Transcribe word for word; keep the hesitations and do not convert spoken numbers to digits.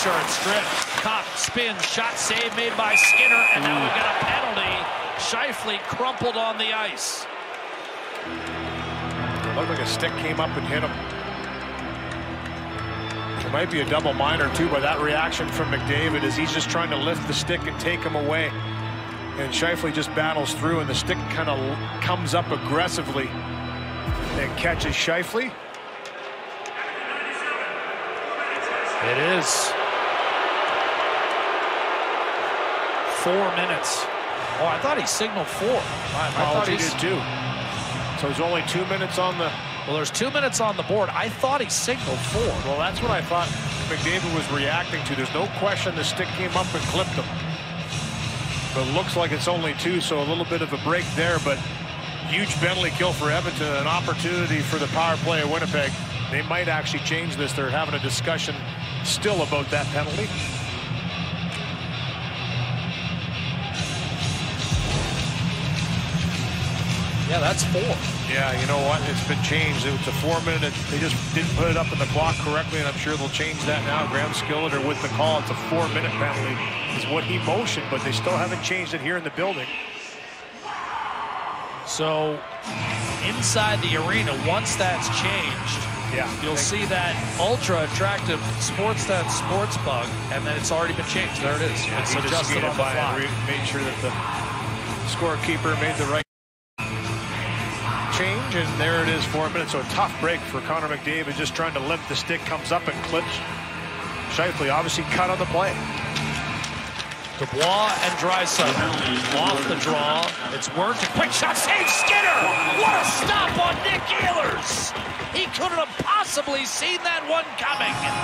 short strip. Cop, spin, shot save made by Skinner, and now we got a penalty. Scheifele crumpled on the ice. It looked like a stick came up and hit him. It might be a double minor too, but that reaction from McDavid is he's just trying to lift the stick and take him away. And Scheifele just battles through, and the stick kind of comes up aggressively and catches Scheifele. It is four minutes. Oh, I thought he signaled four. I, I oh, thought he he's... did too. So there's only two minutes on the... Well, there's two minutes on the board. I thought he signaled four. Well, that's what I thought McDavid was reacting to. There's no question the stick came up and clipped him. But it looks like it's only two, so a little bit of a break there, but huge penalty kill for Edmonton, an opportunity for the power play of Winnipeg. They might actually change this. They're having a discussion still about that penalty. Yeah, that's four. Yeah, you know what? It's been changed. It's a four minute. They just didn't put it up in the clock correctly, and I'm sure they'll change that now. Graham Skilliter with the call. It's a four minute penalty is what he motioned, but they still haven't changed it here in the building. So inside the arena, once that's changed, yeah, you'll see that ultra attractive Sportsnet sports bug, and then it's already been changed. There it is. Yeah, it's he just adjusted on the by fly. and made sure that the scorekeeper made the right change, and there it is, four minutes. So a tough break for Connor McDavid, just trying to limp the stick, comes up and clips. Scheifele obviously cut on the play. Dubois and Draisaitl off the draw. It's worked. A quick shot, save Skinner! What a stop on Nick Ehlers! He couldn't have possibly seen that one coming.